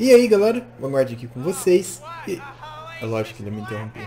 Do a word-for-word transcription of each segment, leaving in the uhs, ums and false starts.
E aí galera, Vanguard aqui com vocês. E é lógico que ele me interrompeu.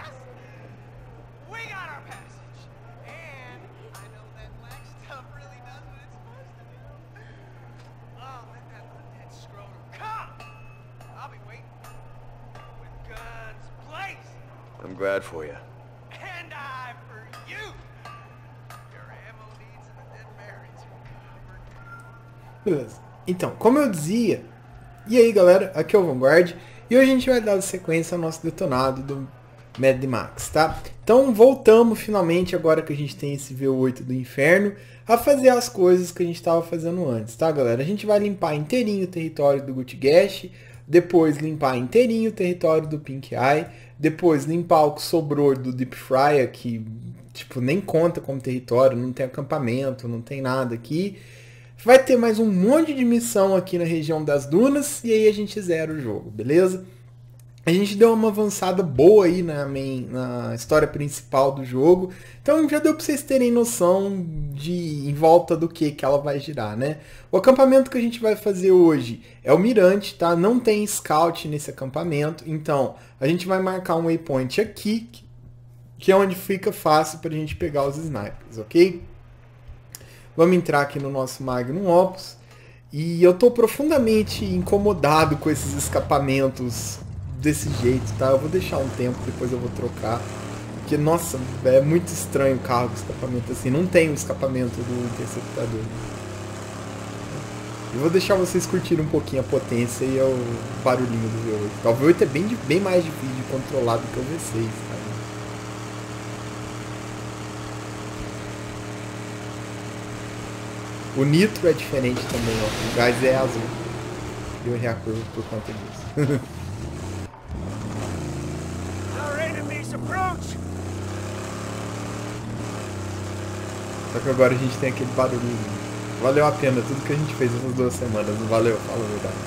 I'm glad for you. And I for you. Your ammo needs and the dead Marines are covered. Beleza. Então, como eu dizia, e aí galera, aqui é o Vanguard, e hoje a gente vai dar sequência ao nosso detonado do Mad Max, tá? Então voltamos finalmente, agora que a gente tem esse V oito do inferno, a fazer as coisas que a gente estava fazendo antes, tá galera? A gente vai limpar inteirinho o território do Gutgash, depois limpar inteirinho o território do Pink Eye, depois limpar o que sobrou do Deep Fryer, que tipo, nem conta como território, não tem acampamento, não tem nada aqui. Vai ter mais um monte de missão aqui na região das dunas e aí a gente zera o jogo, beleza? A gente deu uma avançada boa aí na, main, na história principal do jogo, então já deu para vocês terem noção de em volta do que, que ela vai girar, né? O acampamento que a gente vai fazer hoje é o Mirante, tá? Não tem scout nesse acampamento, então a gente vai marcar um waypoint aqui, que é onde fica fácil para a gente pegar os snipers, ok? Vamos entrar aqui no nosso Magnum Opus. E eu tô profundamente incomodado com esses escapamentos desse jeito, tá? Eu vou deixar um tempo, depois eu vou trocar. Porque, nossa, é muito estranho o carro com escapamento assim. Não tem o escapamento do interceptador. Eu vou deixar vocês curtirem um pouquinho a potência e o barulhinho do V oito. O V oito é bem, bem mais difícil de controlar do que o V seis, tá? O nitro é diferente também, ó. O gás é azul. E eu errei a curva por conta disso. Só que agora a gente tem aquele barulhinho. Valeu a pena tudo que a gente fez essas duas semanas, não valeu? Fala a verdade.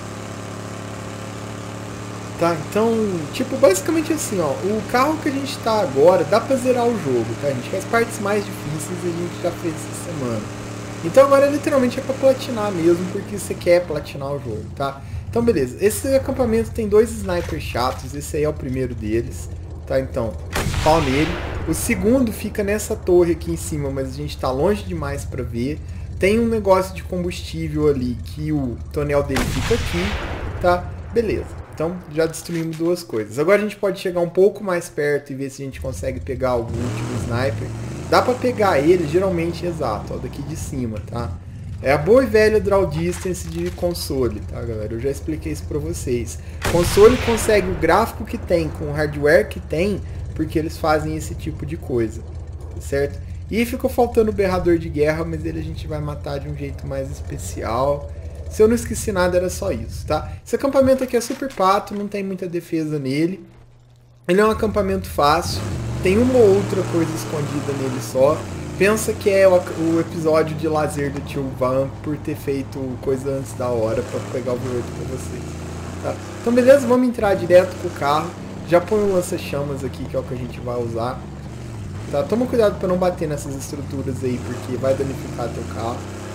Tá, então, tipo, basicamente assim, ó. O carro que a gente tá agora, dá pra zerar o jogo, tá, gente? As partes mais difíceis a gente já fez essa semana. Então agora literalmente é pra platinar mesmo, porque você quer platinar o jogo, tá? Então beleza, esse acampamento tem dois snipers chatos, esse aí é o primeiro deles, tá? Então, pau nele. O segundo fica nessa torre aqui em cima, mas a gente tá longe demais pra ver. Tem um negócio de combustível ali, que o tonel dele fica aqui, tá? Beleza, então já destruímos duas coisas. Agora a gente pode chegar um pouco mais perto e ver se a gente consegue pegar algum último sniper. Dá pra pegar ele, geralmente, exato, ó, daqui de cima, tá? É a boa e velha draw distance de console, tá, galera? Eu já expliquei isso pra vocês. Console consegue o gráfico que tem, com o hardware que tem, porque eles fazem esse tipo de coisa, tá certo? E ficou faltando o berrador de guerra, mas ele a gente vai matar de um jeito mais especial. Se eu não esqueci nada, era só isso, tá? Esse acampamento aqui é super pato, não tem muita defesa nele. Ele é um acampamento fácil. Tem uma ou outra coisa escondida nele só. Pensa que é o, o episódio de lazer do tio Van por ter feito coisa antes da hora para pegar o V oito pra vocês. Tá? Então beleza, vamos entrar direto com o carro. Já põe o lança-chamas aqui, que é o que a gente vai usar. Tá? Toma cuidado para não bater nessas estruturas aí, porque vai danificar teu carro.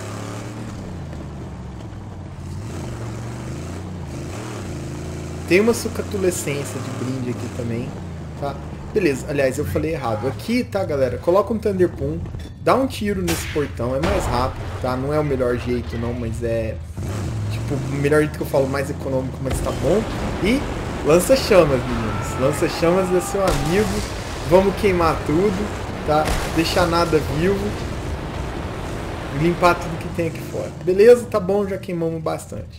Tem uma sucatulescência de brinde aqui também, tá? Beleza, aliás, eu falei errado. Aqui, tá, galera? Coloca um Thunderpum, dá um tiro nesse portão, é mais rápido, tá? Não é o melhor jeito, não, mas é... Tipo, o melhor jeito que eu falo, mais econômico, mas tá bom. E lança chamas, meninos. Lança chamas é seu amigo. Vamos queimar tudo, tá? Deixar nada vivo. Limpar tudo que tem aqui fora. Beleza? Tá bom, já queimamos bastante.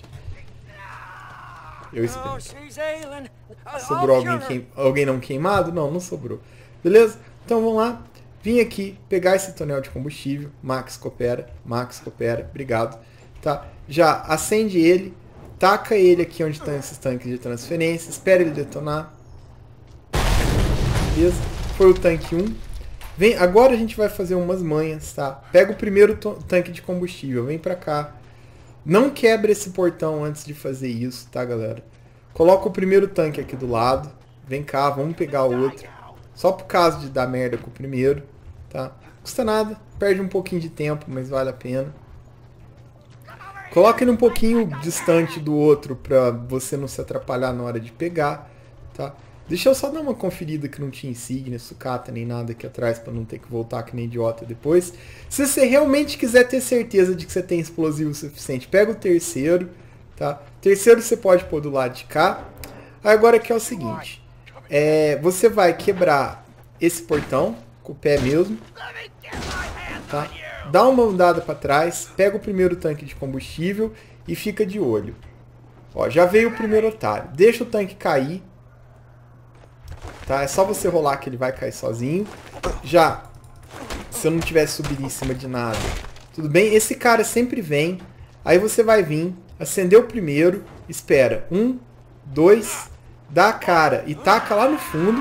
Eu espero. Sobrou alguém, queim... alguém não queimado? Não, não sobrou. Beleza? Então vamos lá. Vim aqui pegar esse tonel de combustível. Max coopera. Max coopera. Obrigado. Tá? Já acende ele. Taca ele aqui onde estão esses tanques de transferência. Espera ele detonar. Beleza? Foi o tanque um. Vem, agora a gente vai fazer umas manhas, tá? Pega o primeiro tanque de combustível. Vem pra cá. Não quebra esse portão antes de fazer isso, tá, galera? Coloca o primeiro tanque aqui do lado. Vem cá, vamos pegar o outro. Só por caso de dar merda com o primeiro, tá? Custa nada, perde um pouquinho de tempo, mas vale a pena. Coloca ele um pouquinho distante do outro pra você não se atrapalhar na hora de pegar, tá? Deixa eu só dar uma conferida que não tinha insígnia, sucata, nem nada aqui atrás pra não ter que voltar que nem idiota depois. Se você realmente quiser ter certeza de que você tem explosivo suficiente, pega o terceiro, tá? Terceiro você pode pôr do lado de cá. Agora aqui é o seguinte, é, você vai quebrar esse portão com o pé mesmo, tá? Dá uma andada para trás, pega o primeiro tanque de combustível e fica de olho. Ó, já veio o primeiro otário. Deixa o tanque cair. Tá? É só você rolar que ele vai cair sozinho. Já, se eu não tivesse subido em cima de nada, tudo bem? Esse cara sempre vem. Aí você vai vir, acender o primeiro, espera. Um, dois, dá a cara e taca lá no fundo.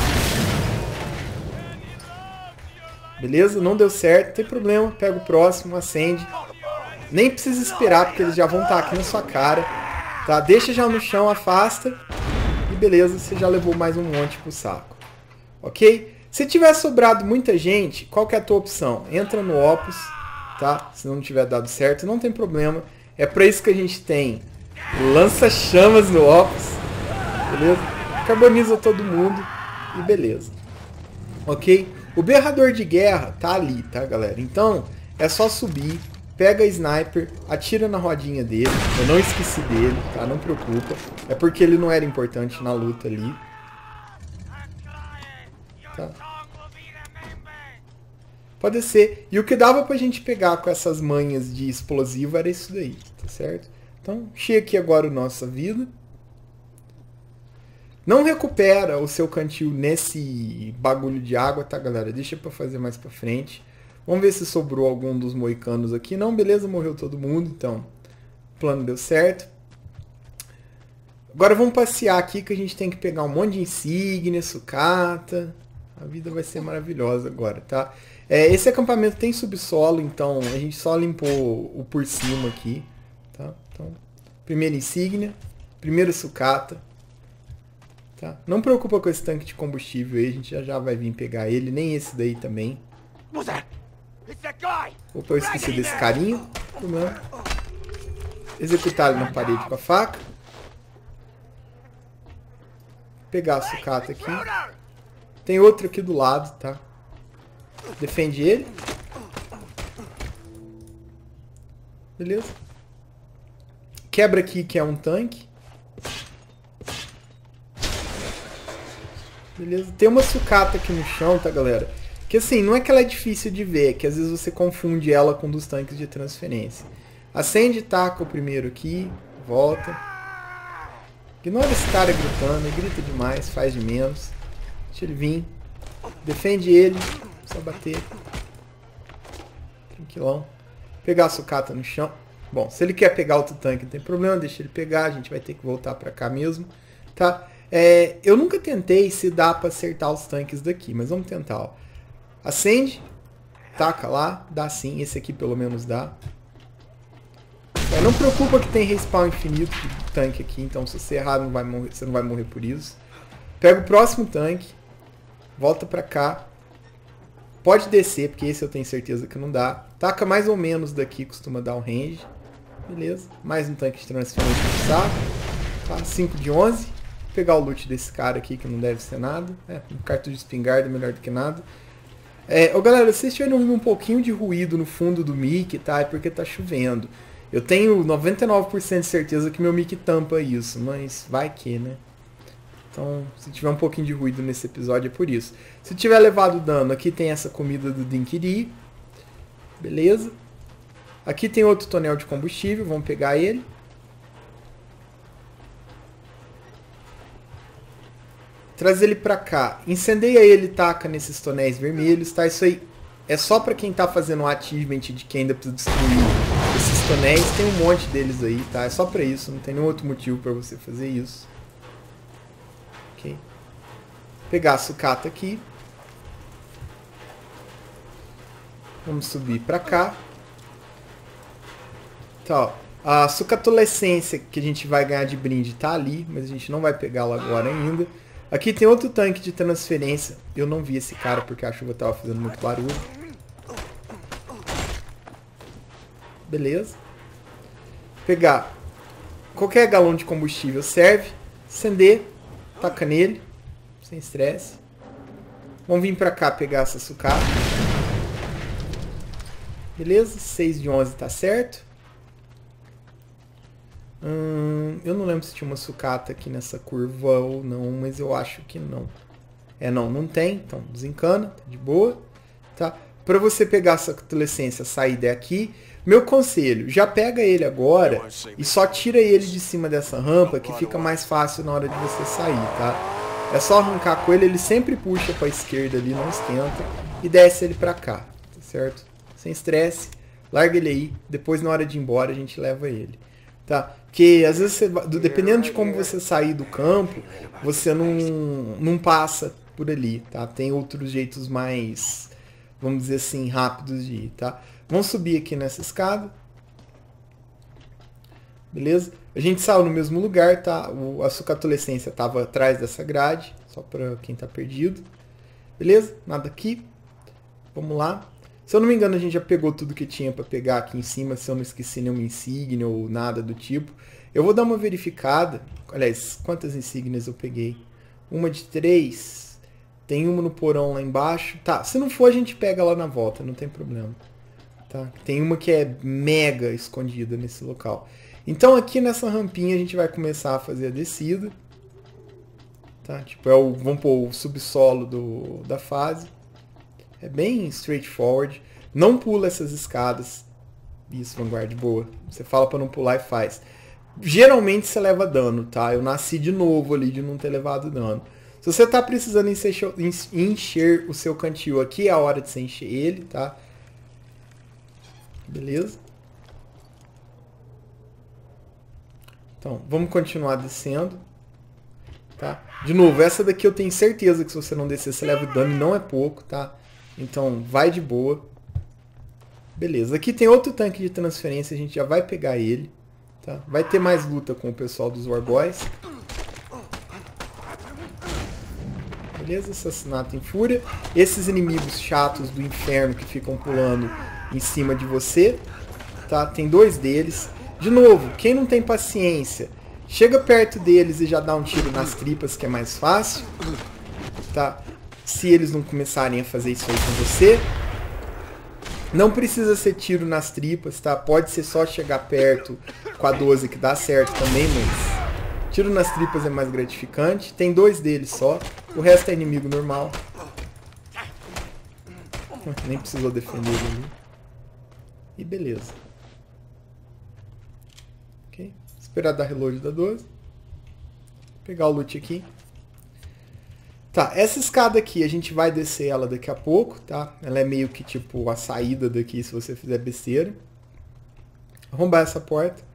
Beleza? Não deu certo, não tem problema. Pega o próximo, acende. Nem precisa esperar, porque eles já vão estar aqui na sua cara. Tá? Deixa já no chão, afasta. E beleza, você já levou mais um monte pro saco. Ok? Se tiver sobrado muita gente, qual que é a tua opção? Entra no Opus, tá? Se não tiver dado certo, não tem problema. É pra isso que a gente tem lança-chamas no Opus. Beleza? Carboniza todo mundo. E beleza. Ok? O berrador de guerra tá ali, tá, galera? Então, é só subir, pega a sniper, atira na rodinha dele. Eu não esqueci dele, tá? Não preocupa. É porque ele não era importante na luta ali. Tá? Pode ser. E o que dava pra gente pegar com essas manhas de explosivo era isso daí, tá certo? Então, chega aqui agora a nossa vida. Não recupera o seu cantil nesse bagulho de água, tá, galera? Deixa pra fazer mais pra frente. Vamos ver se sobrou algum dos moicanos aqui. Não, beleza, morreu todo mundo, então o plano deu certo. Agora vamos passear aqui que a gente tem que pegar um monte de insígnia, sucata. A vida vai ser maravilhosa agora, tá? É, esse acampamento tem subsolo, então a gente só limpou o por cima aqui, tá? Então, primeira insígnia, primeira sucata. Tá? Não preocupa com esse tanque de combustível aí, a gente já já vai vir pegar ele, nem esse daí também. Opa, eu esqueci desse carinha. Executar ele na parede com a faca. Pegar a sucata aqui. Tem outro aqui do lado, tá? Defende ele. Beleza. Quebra aqui que é um tanque. Beleza? Tem uma sucata aqui no chão, tá, galera? Que assim, não é que ela é difícil de ver, é que às vezes você confunde ela com um dos tanques de transferência. Acende e taca o primeiro aqui, volta. Ignora esse cara gritando, ele grita demais, faz de menos. Deixa ele vir. Defende ele, só bater. Tranquilão. Pegar a sucata no chão. Bom, se ele quer pegar outro tanque, não tem problema, deixa ele pegar, a gente vai ter que voltar pra cá mesmo, tá? É, eu nunca tentei se dá pra acertar os tanques daqui, mas vamos tentar, ó. Acende, taca lá, dá sim, esse aqui pelo menos dá. É, não preocupa que tem respawn infinito de tanque aqui, então se você errar não vai morrer, você não vai morrer por isso. Pega o próximo tanque, volta pra cá. Pode descer, porque esse eu tenho certeza que não dá. Taca mais ou menos daqui, costuma dar um range. Beleza, mais um tanque de transferência de saco. Tá, cinco de onze. Vou pegar o loot desse cara aqui, que não deve ser nada. É, um cartucho de espingarda melhor do que nada. É, ô galera, se vocês estiverem ouvindo um pouquinho de ruído no fundo do mic, tá? É porque tá chovendo. Eu tenho noventa e nove por cento de certeza que meu mic tampa isso, mas vai que, né? Então, se tiver um pouquinho de ruído nesse episódio é por isso. Se tiver levado dano, aqui tem essa comida do Dinkiri. Beleza. Aqui tem outro tonel de combustível, vamos pegar ele. Traz ele pra cá. Incendeia ele e taca nesses tonéis vermelhos, tá? Isso aí é só pra quem tá fazendo um achievement de quem ainda precisa destruir esses tonéis. Tem um monte deles aí, tá? É só pra isso, não tem nenhum outro motivo pra você fazer isso. Ok. Pegar a sucata aqui. Vamos subir pra cá. Tá, ó. A sucatolescência que a gente vai ganhar de brinde tá ali, mas a gente não vai pegá-la agora ainda. Aqui tem outro tanque de transferência. Eu não vi esse cara porque a chuva tava fazendo muito barulho. Beleza. Pegar qualquer galão de combustível serve. Acender. Taca nele. Sem estresse. Vamos vir pra cá pegar essa sucata. Beleza? seis de onze tá certo. Hum, eu não lembro se tinha uma sucata aqui nessa curva ou não, mas eu acho que não. É, não, não tem. Então, desencana, tá de boa. Tá? Para você pegar essa adolescência, sair daqui, meu conselho, já pega ele agora e só tira ele de cima dessa rampa, que fica mais fácil na hora de você sair, tá? É só arrancar com ele, ele sempre puxa para a esquerda ali, não esquenta, e desce ele para cá, tá certo? Sem estresse, larga ele aí, depois na hora de ir embora a gente leva ele. Tá? Porque às vezes, você, dependendo de como você sair do campo, você não, não passa por ali, tá? Tem outros jeitos mais, vamos dizer assim, rápidos de ir, tá? Vamos subir aqui nessa escada. Beleza? A gente saiu no mesmo lugar, tá? O, a sucatolescência estava atrás dessa grade, só para quem tá perdido. Beleza? Nada aqui. Vamos lá. Se eu não me engano, a gente já pegou tudo que tinha para pegar aqui em cima, se eu não esqueci nenhuma insígnia ou nada do tipo. Eu vou dar uma verificada. Aliás, quantas insígnias eu peguei? Uma de três. Tem uma no porão lá embaixo. Tá, se não for, a gente pega lá na volta, não tem problema. Tá? Tem uma que é mega escondida nesse local. Então aqui nessa rampinha a gente vai começar a fazer a descida. Tá? Tipo, é o, vamos pôr o subsolo do, da fase. É bem straightforward. Não pula essas escadas. Isso, Vanguard, boa. Você fala pra não pular e faz. Geralmente você leva dano, tá? Eu nasci de novo ali de não ter levado dano. Se você tá precisando encher, encher o seu cantil aqui, é a hora de você encher ele, tá? Beleza? Então, vamos continuar descendo. Tá? De novo, essa daqui eu tenho certeza que se você não descer, você leva dano e não é pouco, tá? Então, vai de boa. Beleza. Aqui tem outro tanque de transferência, a gente já vai pegar ele. Tá? Vai ter mais luta com o pessoal dos Warboys. Beleza? Assassinato em fúria. Esses inimigos chatos do inferno que ficam pulando em cima de você. Tá? Tem dois deles. De novo, quem não tem paciência, chega perto deles e já dá um tiro nas tripas, que é mais fácil. Tá? Se eles não começarem a fazer isso aí com você. Não precisa ser tiro nas tripas, tá? Pode ser só chegar perto com a doze que dá certo também, mas tiro nas tripas é mais gratificante. Tem dois deles só, o resto é inimigo normal. Nem precisou defender ele. E beleza. Ok. Esperar dar reload da doze. Pegar o loot aqui. Tá, essa escada aqui, a gente vai descer ela daqui a pouco, tá? Ela é meio que tipo a saída daqui se você fizer besteira. Arrombar essa porta.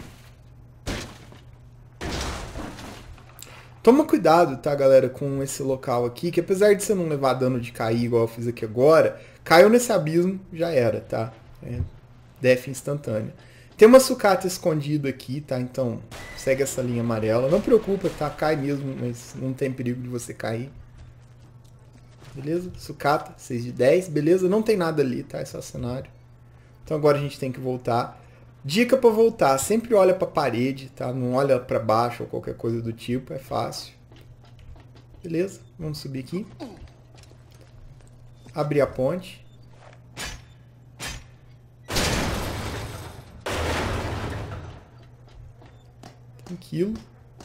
Toma cuidado, tá, galera, com esse local aqui, que apesar de você não levar dano de cair igual eu fiz aqui agora, caiu nesse abismo, já era, tá? É death instantânea. Tem uma sucata escondida aqui, tá? Então, segue essa linha amarela. Não preocupa, tá? Cai mesmo, mas não tem perigo de você cair. Beleza? Sucata, seis de dez. Beleza? Não tem nada ali, tá? É só cenário. Então agora a gente tem que voltar. Dica pra voltar. Sempre olha pra parede, tá? Não olha pra baixo ou qualquer coisa do tipo. É fácil. Beleza? Vamos subir aqui. Abrir a ponte. Tranquilo.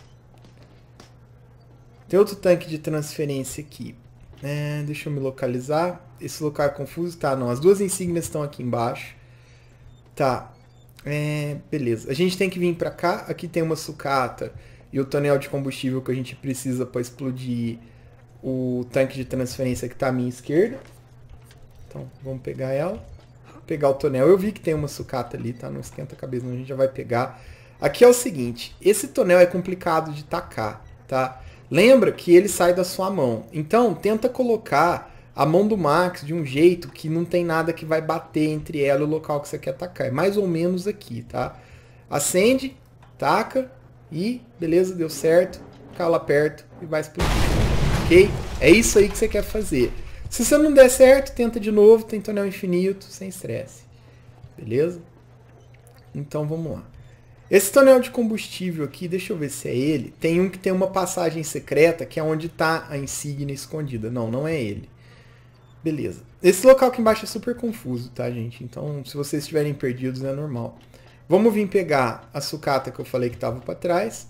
Tem outro tanque de transferência aqui. É, deixa eu me localizar. Esse local é confuso. Tá, não. As duas insígnias estão aqui embaixo. Tá. É, beleza. A gente tem que vir pra cá. Aqui tem uma sucata e o tonel de combustível que a gente precisa para explodir o tanque de transferência que tá à minha esquerda. Então, vamos pegar ela. Pegar o tonel. Eu vi que tem uma sucata ali, tá? Não esquenta a cabeça, não. A gente já vai pegar. Aqui é o seguinte, esse tonel é complicado de tacar, tá? Lembra que ele sai da sua mão. Então, tenta colocar a mão do Max de um jeito que não tem nada que vai bater entre ela e o local que você quer atacar. É mais ou menos aqui, tá? Acende, taca e, beleza, deu certo. Cala perto e vai explodir. Ok? É isso aí que você quer fazer. Se você não der certo, tenta de novo. Tem tonel infinito, sem estresse. Beleza? Então, vamos lá. Esse tonel de combustível aqui, deixa eu ver se é ele. Tem um que tem uma passagem secreta, que é onde está a insígnia escondida. Não, não é ele. Beleza. Esse local aqui embaixo é super confuso, tá, gente? Então, se vocês estiverem perdidos, é normal. Vamos vir pegar a sucata que eu falei que estava para trás.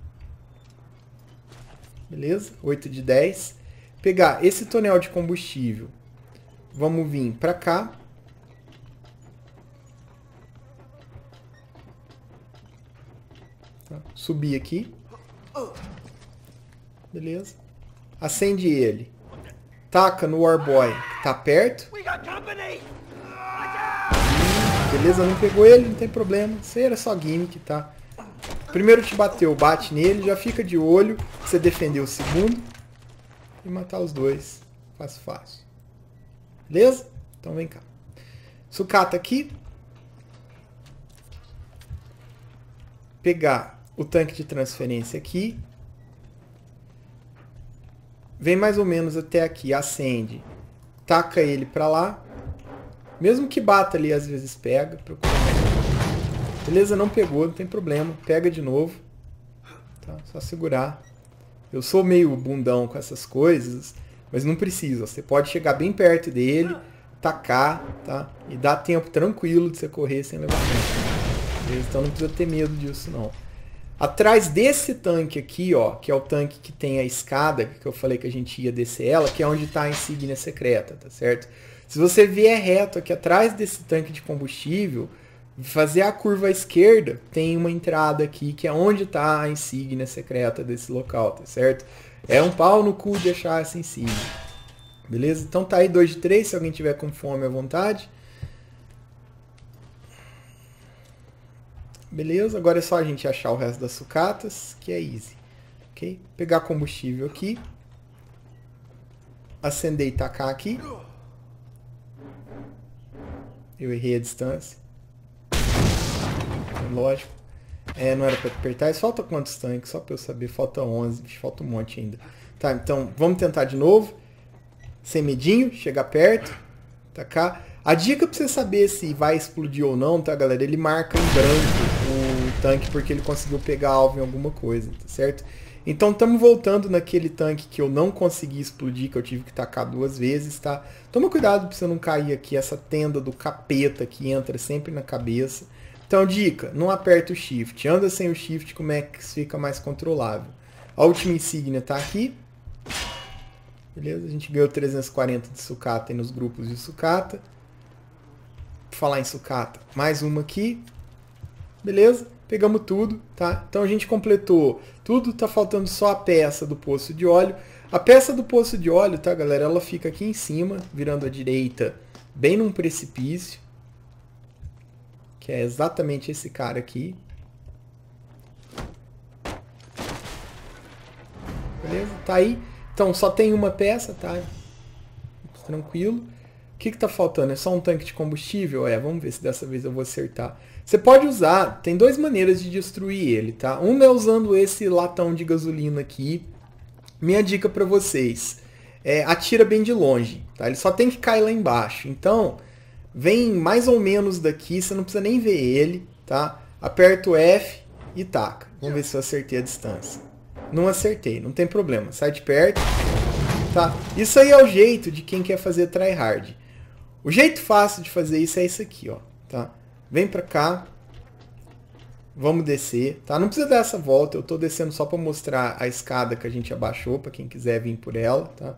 Beleza? oito de dez. Pegar esse tonel de combustível. Vamos vir para cá. Tá? Subir aqui. Beleza? Acende ele. Taca no Warboy, que tá perto. Beleza, não pegou ele, não tem problema. Isso aí era só gimmick, tá? Primeiro te bateu, bate nele, já fica de olho. Você defender o segundo. E matar os dois. Fácil, fácil. Beleza? Então vem cá. Sucata aqui. Pegar o tanque de transferência aqui. Vem mais ou menos até aqui, acende. Taca ele pra lá. Mesmo que bata ali, às vezes pega. Beleza, não pegou, não tem problema. Pega de novo. Tá? Só segurar. Eu sou meio bundão com essas coisas, mas não precisa. Você pode chegar bem perto dele, tacar, tá? E dá tempo tranquilo de você correr sem levar tempo. Beleza? Então não precisa ter medo disso, não. Atrás desse tanque aqui, ó, que é o tanque que tem a escada, que eu falei que a gente ia descer ela, que é onde está a insígnia secreta, tá certo? Se você vier reto aqui atrás desse tanque de combustível, fazer a curva à esquerda, tem uma entrada aqui, que é onde está a insígnia secreta desse local, tá certo? É um pau no cu de achar essa insígnia. Beleza? Então tá aí dois de três, se alguém tiver com fome à vontade. Beleza, agora é só a gente achar o resto das sucatas, que é easy. Ok? Pegar combustível aqui. Acender e tacar aqui. Eu errei a distância. Lógico. É, não era para apertar. E falta quantos tanques? Só para eu saber. Falta onze. Falta um monte ainda. Tá, então vamos tentar de novo. Sem medinho. Chegar perto. Tacar. A dica para você saber se vai explodir ou não, tá, galera? Ele marca em branco o tanque porque ele conseguiu pegar alvo em alguma coisa, tá certo? Então estamos voltando naquele tanque que eu não consegui explodir, que eu tive que tacar duas vezes, tá? Toma cuidado para você não cair aqui, essa tenda do capeta que entra sempre na cabeça. Então, dica, não aperta o shift. Anda sem o shift, como é que fica mais controlável. A última insígnia tá aqui. Beleza? A gente ganhou trezentos e quarenta de sucata aí nos grupos de sucata. Falar em sucata, mais uma aqui, beleza? Pegamos tudo, tá? Então a gente completou tudo, tá faltando só a peça do poço de óleo. A peça do poço de óleo, tá, galera? Ela fica aqui em cima, virando à direita, bem num precipício, que é exatamente esse cara aqui. Beleza? Tá aí. Então só tem uma peça, tá? Tranquilo. O que está faltando? É só um tanque de combustível? É, vamos ver se dessa vez eu vou acertar. Você pode usar, tem duas maneiras de destruir ele, tá? Uma é usando esse latão de gasolina aqui. Minha dica para vocês é atira bem de longe, tá? Ele só tem que cair lá embaixo. Então, vem mais ou menos daqui, você não precisa nem ver ele, tá? Aperta o F e taca. Vamos ver se eu acertei a distância. Não acertei, não tem problema. Sai de perto, tá? Isso aí é o jeito de quem quer fazer tryhard. O jeito fácil de fazer isso é isso aqui, ó, tá? Vem pra cá. Vamos descer, tá? Não precisa dar essa volta, eu tô descendo só pra mostrar a escada que a gente abaixou, pra quem quiser vir por ela, tá?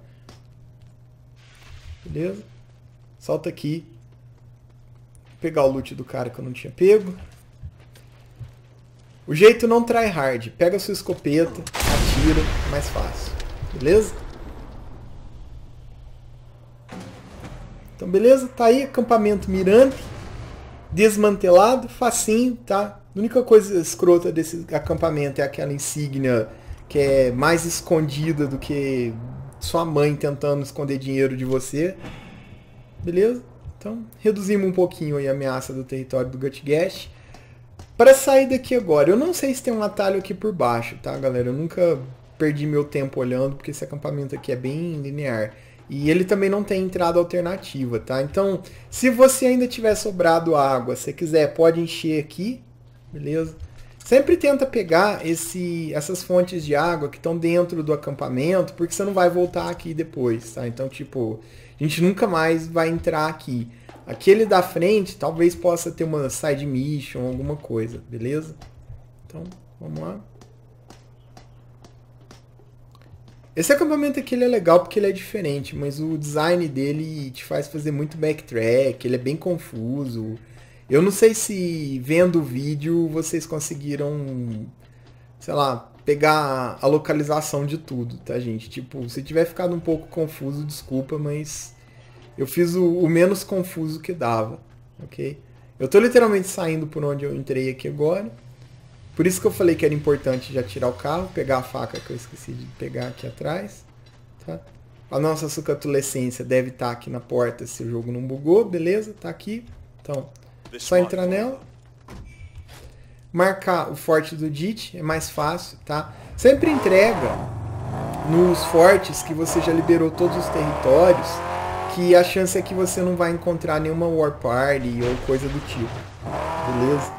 Beleza? Solta aqui. Vou pegar o loot do cara que eu não tinha pego. O jeito não tryhard. Pega a sua escopeta, atira, mais fácil. Beleza? Então, beleza? Tá aí, acampamento Mirante. Desmantelado, facinho, tá? A única coisa escrota desse acampamento é aquela insígnia que é mais escondida do que sua mãe tentando esconder dinheiro de você. Beleza? Então, reduzimos um pouquinho aí a ameaça do território do Gutgast. Para sair daqui agora, eu não sei se tem um atalho aqui por baixo, tá, galera? Eu nunca perdi meu tempo olhando, porque esse acampamento aqui é bem linear. E ele também não tem entrada alternativa, tá? Então, se você ainda tiver sobrado água, se quiser, pode encher aqui, beleza? sempre tenta pegar esse, essas fontes de água que estão dentro do acampamento, porque você não vai voltar aqui depois, tá? Então, tipo, a gente nunca mais vai entrar aqui. Aquele da frente talvez possa ter uma side mission, alguma coisa, beleza? Então, vamos lá. Esse acampamento aqui ele é legal porque ele é diferente, mas o design dele te faz fazer muito backtrack, ele é bem confuso. Eu não sei se vendo o vídeo vocês conseguiram, sei lá, pegar a localização de tudo, tá, gente? Tipo, se tiver ficado um pouco confuso, desculpa, mas eu fiz o, o menos confuso que dava, ok? Eu tô literalmente saindo por onde eu entrei aqui agora. Por isso que eu falei que era importante já tirar o carro, pegar a faca que eu esqueci de pegar aqui atrás, tá? A nossa sucatulescência deve estar aqui na porta se o jogo não bugou, beleza? Tá aqui. Então, só entrar nela. Marcar o forte do D I T é mais fácil, tá? Sempre entrega nos fortes que você já liberou todos os territórios, que a chance é que você não vai encontrar nenhuma War Party ou coisa do tipo, beleza?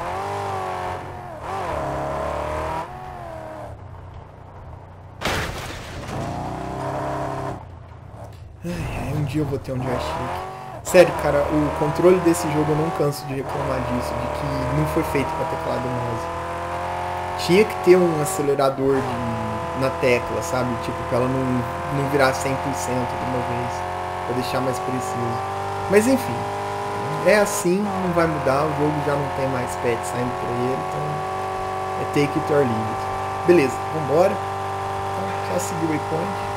Ai, um dia eu vou ter um joystick. Sério, cara, o controle desse jogo eu não canso de reclamar disso, de que não foi feito para teclado e mouse. Tinha que ter um acelerador de, na tecla, sabe? Tipo, pra ela não, não virar cem por cento de uma vez, pra deixar mais preciso. Mas enfim, é assim, não vai mudar, o jogo já não tem mais patch saindo pra ele, então é take it or leave it. Beleza, vambora. Então, só seguir o waypoint.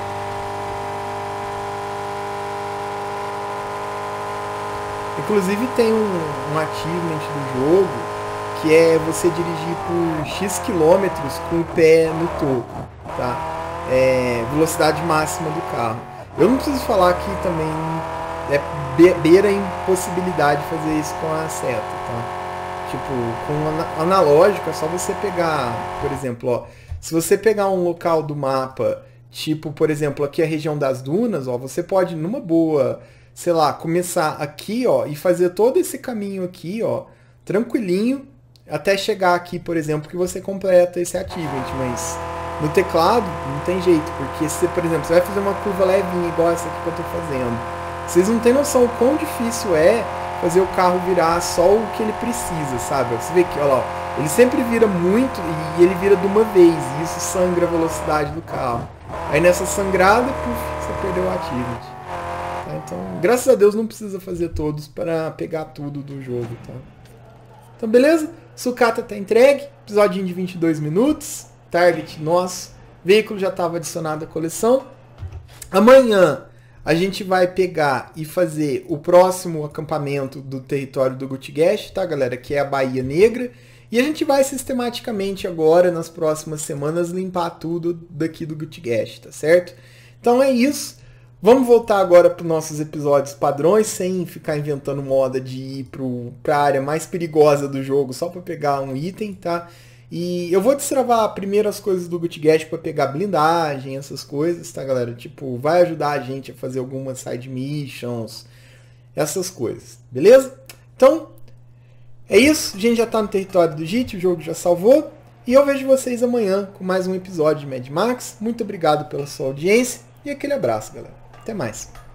Inclusive tem um, um achievement do jogo que é você dirigir por X quilômetros com o pé no topo, tá? É, velocidade máxima do carro. Eu não preciso falar que também é be beira a impossibilidade de fazer isso com a seta, tá? Tipo, com o analógico é só você pegar, por exemplo, ó, se você pegar um local do mapa, tipo, por exemplo, aqui a região das dunas, ó, você pode numa boa, sei lá, começar aqui, ó, e fazer todo esse caminho aqui, ó, tranquilinho, até chegar aqui, por exemplo, que você completa esse achievement, mas no teclado não tem jeito, porque se, por exemplo, você vai fazer uma curva levinha igual essa aqui que eu tô fazendo, vocês não tem noção o quão difícil é fazer o carro virar só o que ele precisa, sabe? Você vê que, olha lá, ele sempre vira muito e ele vira de uma vez, e isso sangra a velocidade do carro. Aí nessa sangrada, puf, você perdeu o achievement. Então, graças a Deus não precisa fazer todos para pegar tudo do jogo, tá? Então, beleza? Sucata tá entregue, episódio de vinte e dois minutos, target nosso, veículo já estava adicionado à coleção. Amanhã a gente vai pegar e fazer o próximo acampamento do território do Gutgast, tá, galera? Que é a Baía Negra. E a gente vai sistematicamente agora, nas próximas semanas, limpar tudo daqui do Gutgast, tá certo? Então é isso. Vamos voltar agora para os nossos episódios padrões, sem ficar inventando moda de ir para a área mais perigosa do jogo, só para pegar um item, tá? E eu vou destravar primeiro as coisas do Gutgast para pegar blindagem, essas coisas, tá, galera? Tipo, vai ajudar a gente a fazer algumas side missions, essas coisas, beleza? Então, é isso. A gente já está no território do G I T, o jogo já salvou. E eu vejo vocês amanhã com mais um episódio de Mad Max. Muito obrigado pela sua audiência e aquele abraço, galera. Até mais.